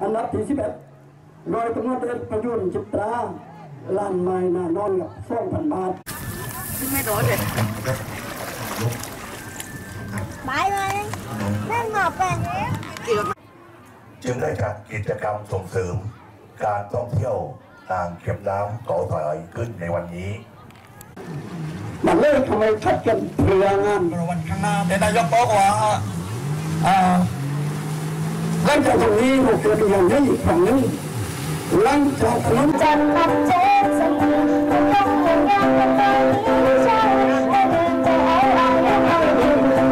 อันดับที่11โดยตำรวจเอกประยุทธ์จิตราล้านไม้นานอนกับ2,000 บาทไม่โดนเลยบายเลยเล่นหมอบเป็นจึงได้จัดกิจกรรมส่งเสริมการท่องเที่ยวอ่างเก็บน้ำเกาะถอยขึ้นในวันนี้มันเลิกทำไมชัดกันเพื่องานวันข้างหน้าแต่นายกบอกว่าหลังจากตรงนี้เราเกิดอย่างนี้อีกครั้งนึงหลังจากนั้นจันทร์นับเจ็ดสมุนต้องยังงานกันไปไม่ใช่ให้เดินจะเอาอะไรให้ดี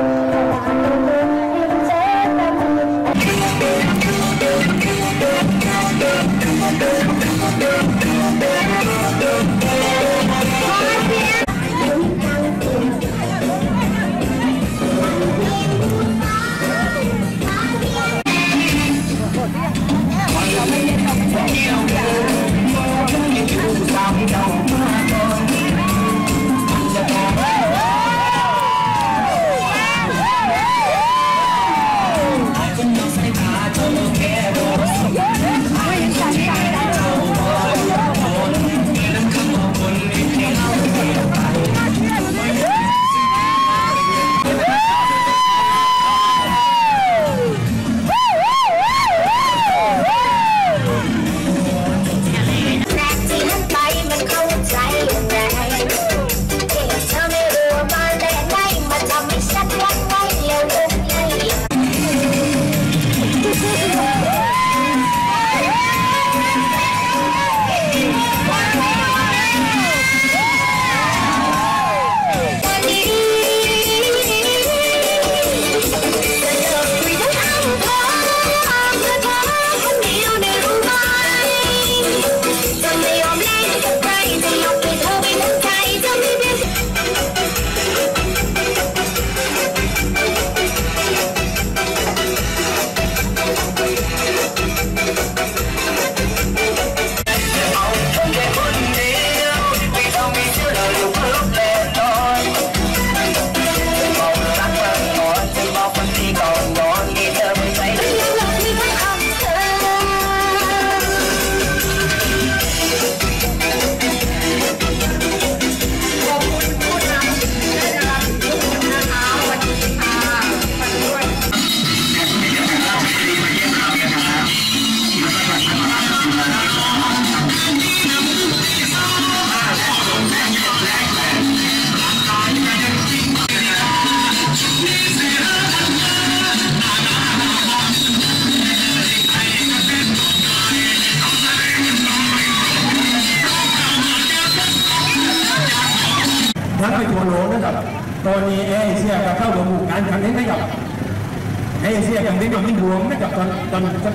ทั้งไปทั่วโลกนะครับตอนนี้เอเชียกับเข้าร่วมหมู่การครั้งนี้นะครับเอเชียครั้งนี้ก็มีรวมนะครับตอนก็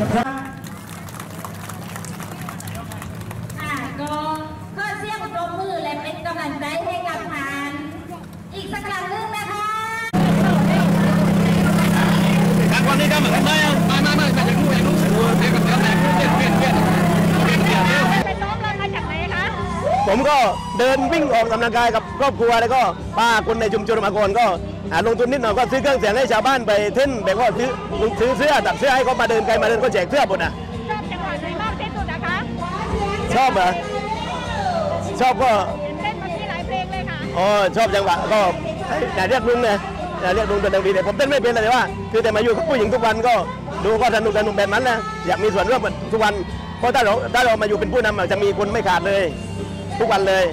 เสียงปรบมือและเป็นกำลังใจให้กับทานอีกสักครั้งนึงนะคะการวันนี้ก็เหมือนกันไหมไม่แต่ยังรู้เดี๋ยวกับเดี๋ยวแต่เปลี่ยนเป็นน้องเลยมาจากไหนคะผมก็เดินวิ่งออกกำลังกายกับครอบครัวแล้วก็ป้าคนในชุมชนมาก่อนก็ลงทุนนิดหน่อยก็ซื้อเครื่องเสียงให้ชาวบ้านไปเต้นแบบว่าซื้อเสื้อตัดเสื้อให้เขามาเดินไกลมาเดินก็แจกเสื้อหมดชอบจังหวัดไหนมากที่สุดนะคะชอบเหรอชอบก็เล่นมาที่หลายเพลงเลยค่ะอ๋อชอบจังหวะก็อย่าเรียกลุงเลยอย่าเรียกลุงเป็นดังดีแต่ผมเต้นไม่เป็นเลยว่าคือแต่มาอยู่กับผู้หญิงทุกวันก็ดูก็สนุกแบบนั้นนะอยากมีส่วนร่วมทุกวันเพราะถ้าเรามาอยู่เป็นผู้นำจะมีคนไม่ขาดเลยทุกวันเลย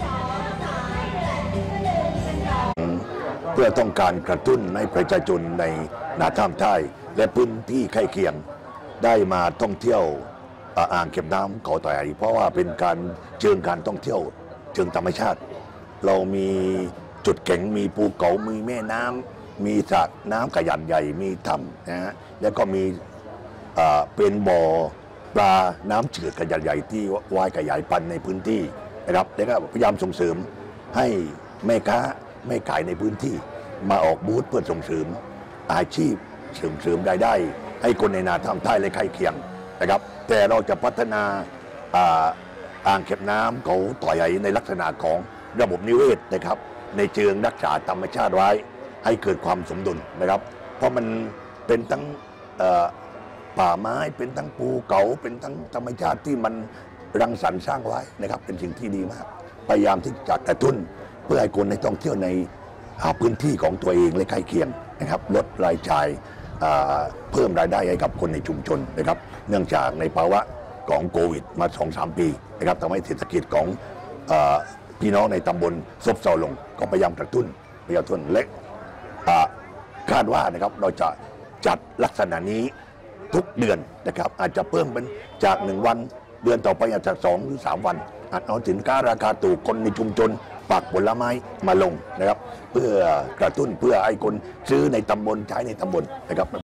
เพื่อต้องการกระตุ้นให้ประชาชนในนาท่ามท่ายและพื้นที่ใกล้เคียงได้มาท่องเที่ยวอ่างเก็บน้ำเกาะต่อยเพราะว่าเป็นการเชิงการท่องเที่ยวเชิงธรรมชาติเรามีจุดแข็งมีภูเขามีแม่น้ำมีสระน้ำขนาดใหญ่มีถ้ำนะฮะแล้วก็มีเป็นบ่อปลาน้ำจืดขนาดใหญ่ที่ว่ายขยายพันธุ์ในพื้นที่นะครับแล้วก็พยายามส่งเสริมให้แม่ค้าแม่ขายในพื้นที่มาออกบูธเพื่อส่งเสริมอาชีพส่งเสริมรายได้ให้คนในนาท่ามใต้และใกล้เคียงนะครับแต่เราจะพัฒนาอ่างเก็บน้ำเขาต่อใหญ่ในลักษณะของระบบนิเวศนะครับในเชิงรักษาธรรมชาติไว้ให้เกิดความสมดุลนะครับเพราะมันเป็นทั้งป่าไม้เป็นทั้งภูเขาเป็นทั้งธรรมชาติที่มันรังสรรค์สร้างไว้นะครับเป็นสิ่งที่ดีมากพยายามที่จะกระตุ้นเพื่อให้คนในท่องเที่ยวในพื้นที่ของตัวเองและใกล้เคียงนะครับลดรายจ่ายเพิ่มรายได้ให้กับคนในชุมชนนะครับเนื่องจากในภาวะของโควิดมา 2-3 ปีนะครับทำให้เศรษฐกิจของพี่น้องในตำบลซบเซาลงก็พยายามกระตุ้นและคาดว่านะครับเราจะจัดลักษณะนี้ทุกเดือนนะครับอาจจะเพิ่มเป็นจาก1 วันเดือนต่อไปอาจจะ2 หรือ 3 วันอาจเอาสินค้าราคาถูกคนในชุมชนปักผลไม้มาลงนะครับเพื่อกระตุ้นเพื่อให้คนซื้อในตำบลใช้ในตำบลนะครับ